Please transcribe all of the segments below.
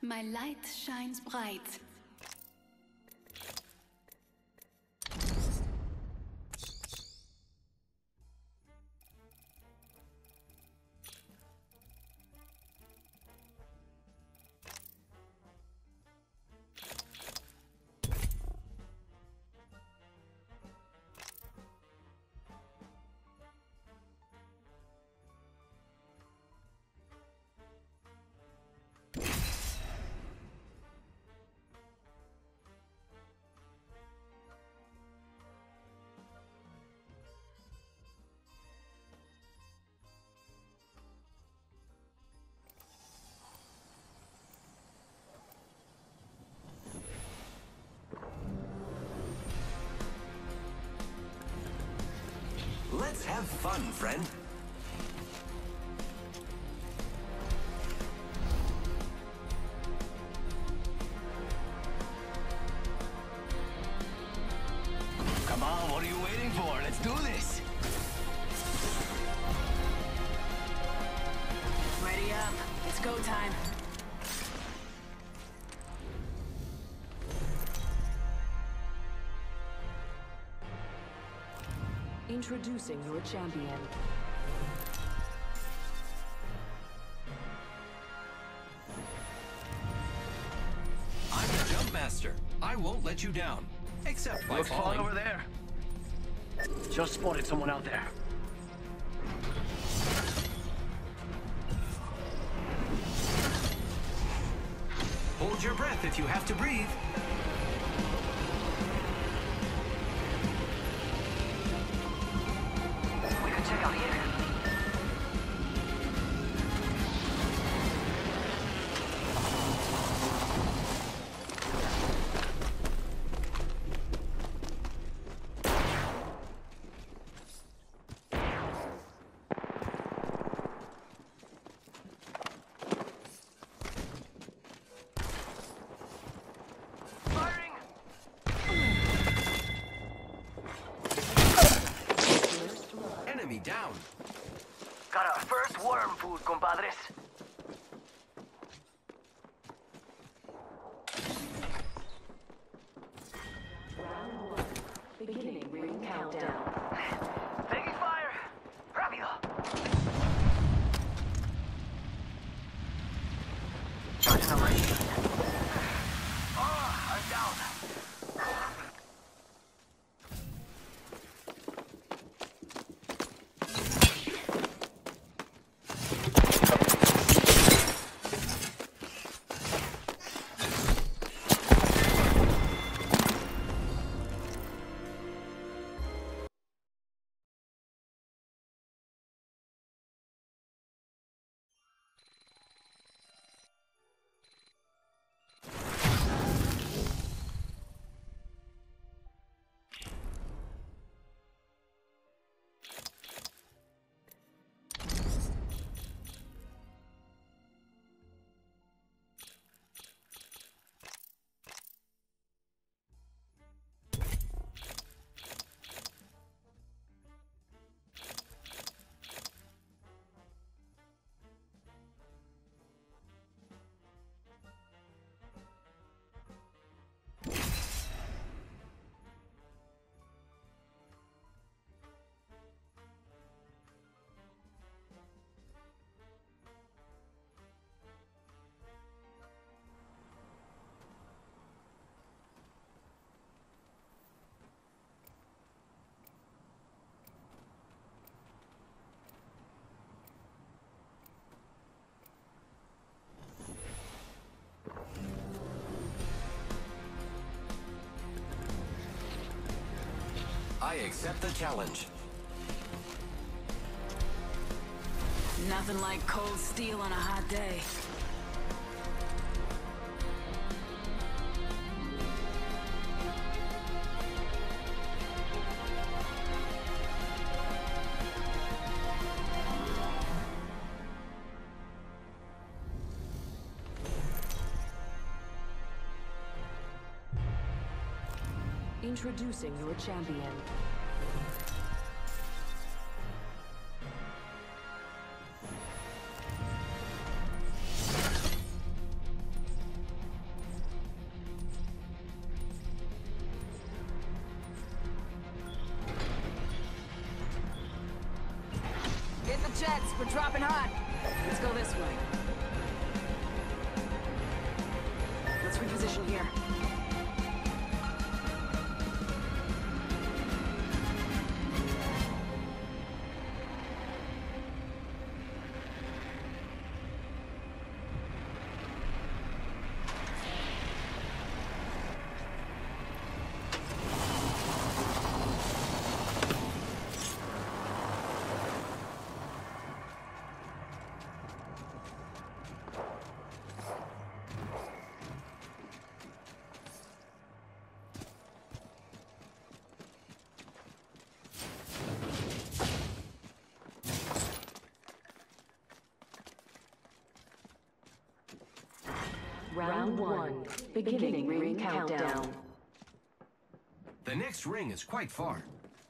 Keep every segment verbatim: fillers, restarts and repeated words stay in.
My light shines bright. Let's have fun, friend. Come on, what are you waiting for? Let's do this. Ready up. It's go time. Introducing your champion. I'm the jump master. I won't let you down. Except by Looks fun falling. over there. Just spotted someone out there. Hold your breath if you have to breathe. We could check out here. Enemy down. Got our first worm food, compadres. Beginning ring countdown. Taking fire. Rápido. Charging the range. Oh, I'm down. I accept the challenge. Nothing like cold steel on a hot day. Introducing your champion. Congrats! We're dropping hot! Let's go this way. Let's reposition here. Round one. Beginning ring countdown. The next ring is quite far.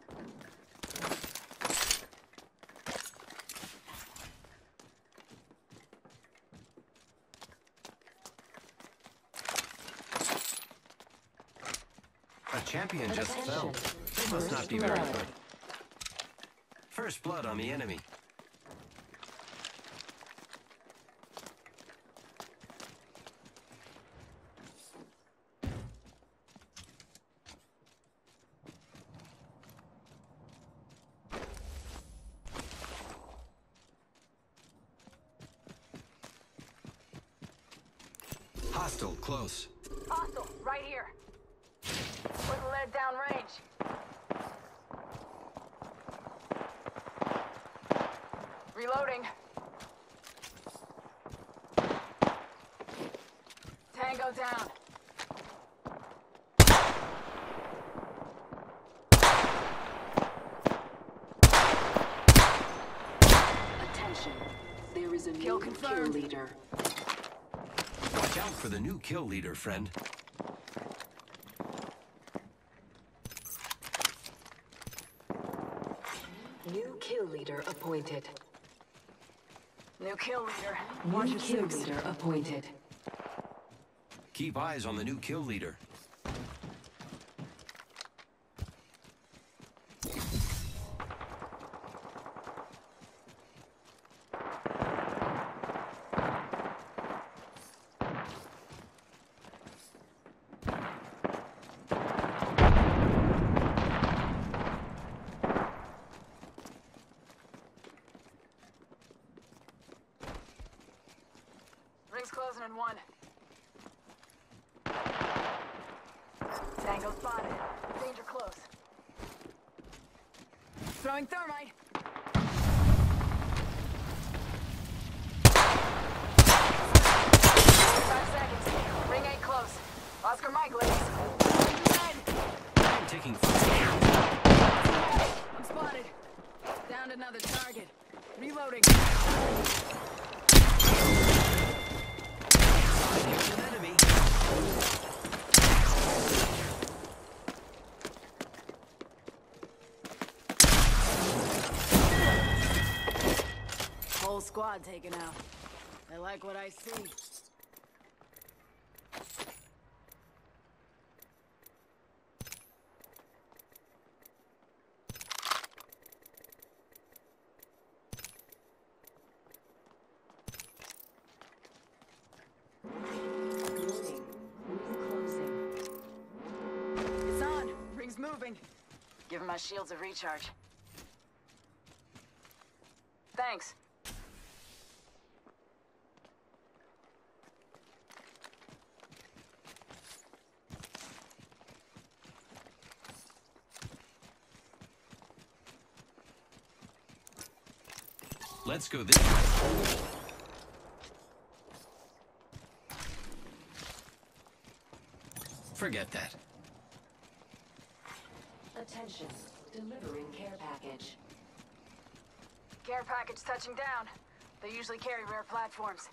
A champion just fell. They must not be very good. First blood on the enemy. Hostile close. Hostile, right here. Putting lead down range. Reloading. Tango down. Attention. There is a Kill new confirmed. kill leader. Watch out for the new kill leader, friend. New kill leader appointed. New kill leader. Watch New kill six. leader appointed. Keep eyes on the new kill leader. Ring's closing in one. Tango spotted. Danger close. Throwing thermite. Five seconds. Ring ain't close. Oscar Mike, ladies. I'm taking fire. I'm spotted. Downed another target. Reloading. Here's an enemy. Whole squad taken out. I like what I see. Warning. Ring closing. It's on. Ring's moving. Giving my shields a recharge. Thanks. Let's go this way. Forget that. Attention. Delivering care package. Care package touching down. They usually carry rare platforms.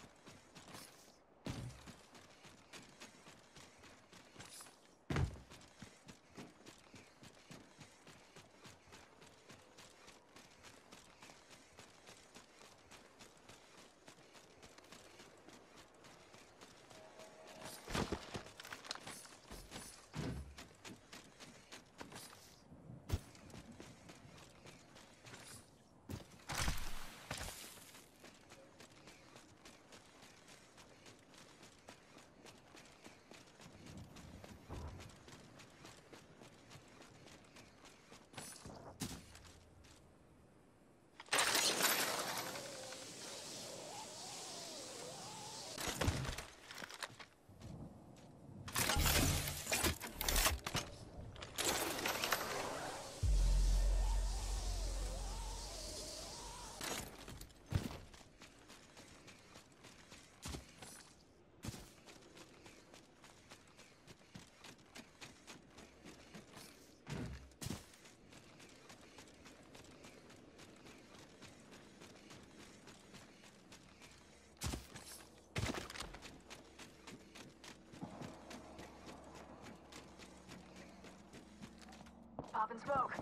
Popping smoke.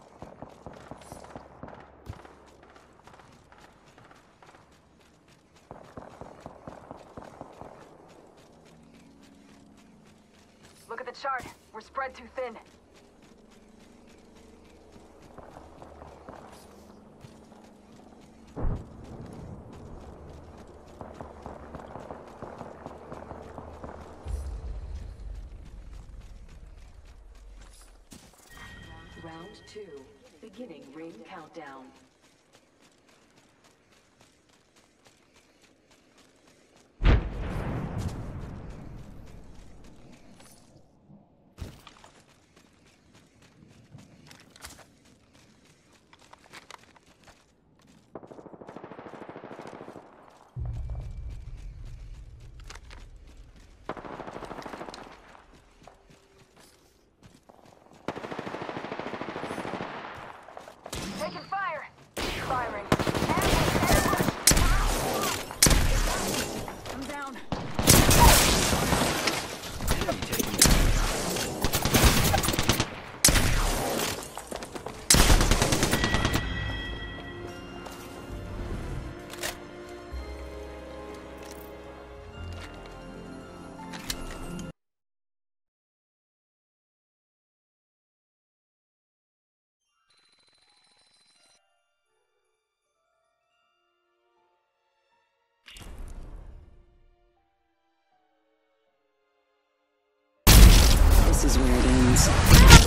Look at the chart. We're spread too thin. Round two. Beginning ring countdown. Taking fire! Firing. Ambush! Ambush! I'm down. Enemy taking This is where it ends.